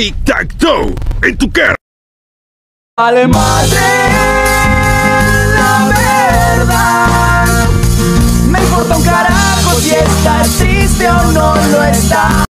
Tic-tac-toe, en tu cara. Vale, madre, la verdad. Me importa un carajo si estás triste o no lo estás.